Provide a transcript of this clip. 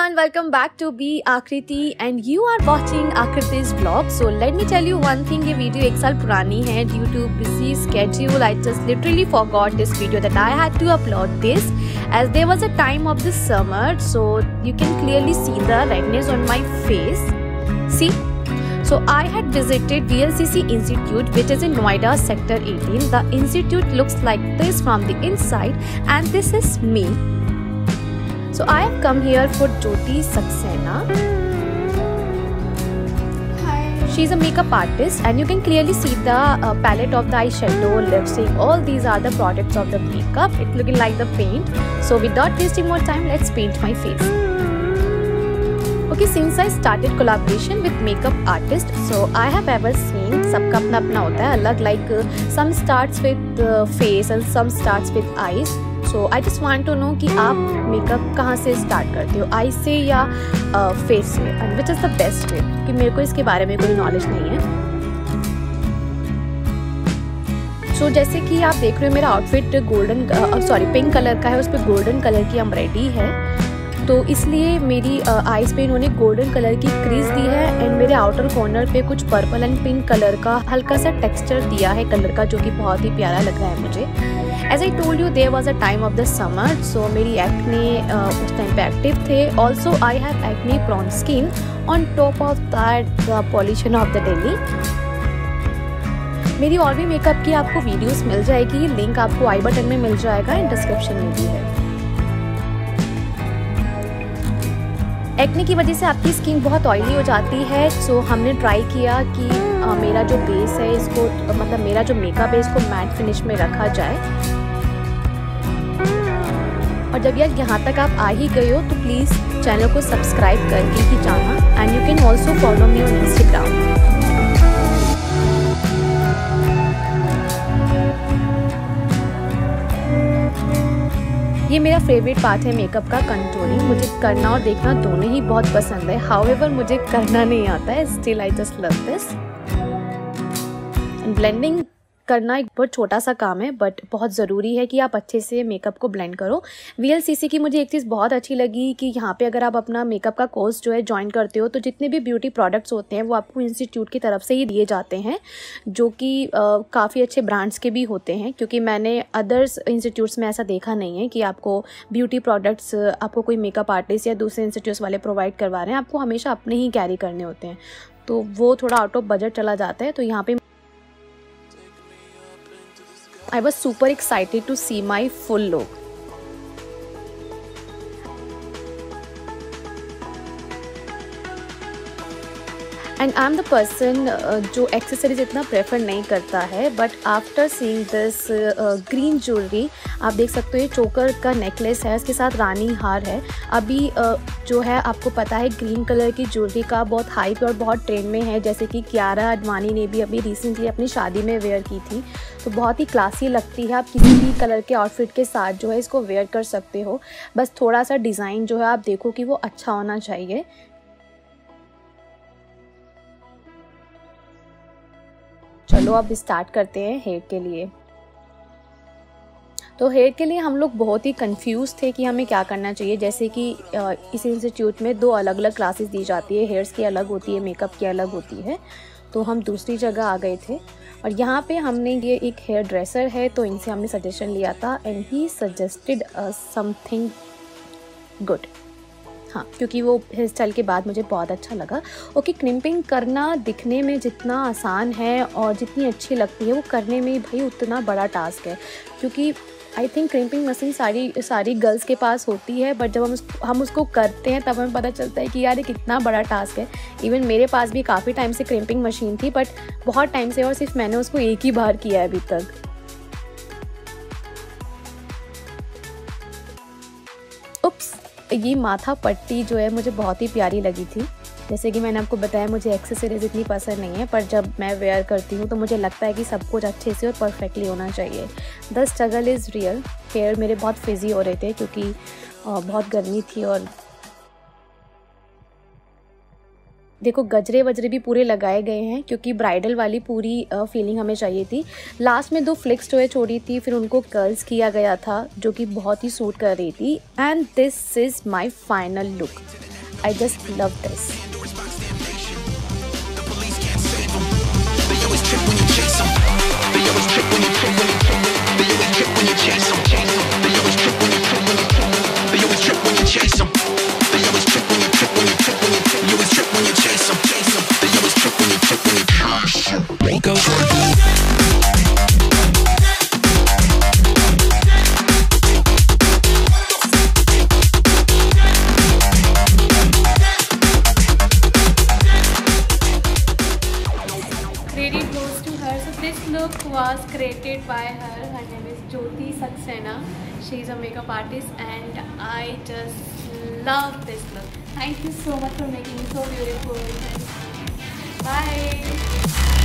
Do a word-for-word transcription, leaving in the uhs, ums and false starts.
everyone, welcome back to B Akriti and you are watching Akriti's vlog. So let me tell you one thing, ये video एक साल पुरानी है. Due to busy schedule, I just literally forgot this video that I had to upload this as there was a time of the summer. So you can clearly see the redness on my face. See? So I had visited V L C C Institute, which is in Noida Sector eighteen. The institute looks like this from the inside and this is me. So I have come here for Jyoti Saxena. Hi. She's a makeup artist and you can clearly see the uh, palette of the eyeshadow, lipstick, all these are the products of the makeup. It's looking like the paint. So without wasting more time, let's paint my face. Okay, since I started collaboration with makeup artist, so I have ever seen सबका अपना अपना होता है अलग, like uh, some starts with uh, face and some starts with eyes. So I just want to know कि आप makeup कहाँ से स्टार्ट करते हो, आई से या face uh, say, and which is the best way, कि मेरे को इसके बारे में कोई नॉलेज नहीं है. सो so, जैसे कि आप देख रहे हो मेरा outfit golden sorry pink colour का है, उस पर गोल्डन कलर की एम्ब्रॉयडरी है, तो इसलिए मेरी आईज पे इन्होंने गोल्डन कलर की क्रीज दी है एंड मेरे आउटर कॉर्नर पे कुछ पर्पल एंड पिंक कलर का हल्का सा टेक्सचर दिया है कलर का, जो कि बहुत ही प्यारा लग रहा है मुझे. As I told you there was a time of the summer, so मेरी एक्ने उस टाइम पे एक्टिव थे. Also I have acne prone skin on top of that the pollution of the Delhi. मेरी और भी मेकअप की आपको वीडियोस मिल जाएगी, लिंक आपको आई बटन में मिल जाएगा एंड डिस्क्रिप्शन में भी है. एक्ने की वजह से आपकी स्किन बहुत ऑयली हो जाती है, सो so, हमने ट्राई किया कि आ, मेरा जो बेस है इसको मतलब मेरा जो मेकअप है इसको मैट फिनिश में रखा जाए. और जब यार यहाँ तक आप आ ही गए हो तो प्लीज़ चैनल को सब्सक्राइब करके ही जाना and you can also follow me on Instagram. ये मेरा फेवरेट पार्ट है मेकअप का, कंटूरिंग. मुझे करना और देखना दोनों ही बहुत पसंद है, हाउएवर मुझे करना नहीं आता है, still I just love this. Blending करना एक बहुत छोटा सा काम है बट बहुत ज़रूरी है कि आप अच्छे से मेकअप को ब्लेंड करो. वी एल सी सी की मुझे एक चीज़ बहुत अच्छी लगी कि यहाँ पे अगर आप अपना मेकअप का कोर्स जो है ज्वाइन करते हो तो जितने भी ब्यूटी प्रोडक्ट्स होते हैं वो आपको इंस्टीट्यूट की तरफ से ही दिए जाते हैं, जो कि काफ़ी अच्छे ब्रांड्स के भी होते हैं, क्योंकि मैंने अदर्स इंस्टीट्यूट्स में ऐसा देखा नहीं है कि आपको ब्यूटी प्रोडक्ट्स आपको कोई मेकअप आर्टिस्ट या दूसरे इंस्टीट्यूट्स वाले प्रोवाइड करवा रहे हैं. आपको हमेशा अपने ही कैरी करने होते हैं, तो वो थोड़ा आउट ऑफ बजट चला जाता है. तो यहाँ पे I was super excited to see my full look. And I am the person जो एक्सेसरीज इतना प्रेफर नहीं करता है, but after seeing this green jewellery, आप देख सकते हो ये चोकर का नेकलेस है, इसके साथ रानी हार है. अभी uh, जो है आपको पता है ग्रीन कलर की ज्वेलरी का बहुत हाइप और बहुत ट्रेंड में है, जैसे कि कियारा आडवाणी ने भी अभी रिसेंटली अपनी शादी में वेयर की थी, तो बहुत ही क्लासी लगती है. आप किसी भी कलर के आउटफिट के साथ जो है इसको वेयर कर सकते हो, बस थोड़ा सा डिज़ाइन जो है आप देखो कि वो अच्छा होना चाहिए. चलो अब स्टार्ट करते हैं हेयर के लिए. तो हेयर के लिए हम लोग बहुत ही कंफ्यूज थे कि हमें क्या करना चाहिए, जैसे कि इस इंस्टीट्यूट में दो अलग अलग क्लासेस दी जाती है, हेयर्स की अलग होती है, मेकअप की अलग होती है. तो हम दूसरी जगह आ गए थे और यहाँ पे हमने ये एक हेयर ड्रेसर है तो इनसे हमने सजेशन लिया था and he suggested something good. हाँ, क्योंकि वो हेयर स्टाइल के बाद मुझे बहुत अच्छा लगा. ओके, क्रिम्पिंग करना दिखने में जितना आसान है और जितनी अच्छी लगती है वो करने में भाई उतना बड़ा टास्क है, क्योंकि आई थिंक क्रिम्पिंग मशीन सारी सारी गर्ल्स के पास होती है, बट जब हम उस, हम उसको करते हैं तब हमें पता चलता है कि यार ये कितना बड़ा टास्क है. इवन मेरे पास भी काफ़ी टाइम से क्रिम्पिंग मशीन थी, बट बहुत टाइम से और सिर्फ मैंने उसको एक ही बार किया है अभी तक. उप्स, ये माथा पट्टी जो है मुझे बहुत ही प्यारी लगी थी. जैसे कि मैंने आपको बताया मुझे एक्सेसरीज इतनी पसंद नहीं है, पर जब मैं वेयर करती हूँ तो मुझे लगता है कि सब कुछ अच्छे से और परफेक्टली होना चाहिए. The struggle is real. Hair मेरे बहुत फिजी हो रहे थे क्योंकि बहुत गर्मी थी और देखो गजरे वजरे भी पूरे लगाए गए हैं क्योंकि ब्राइडल वाली पूरी फीलिंग हमें चाहिए थी. लास्ट में दो फ्लिक्स जो है छोड़ी थी, फिर उनको कर्ल्स किया गया था जो कि बहुत ही सूट कर रही थी. And this is my final look. I just love this. Credit goes to her. So this look was created by her. Her name is Jyoti Saxena. She is a makeup artist and I just love this look. Thank you so much for making it so beautiful. Bye.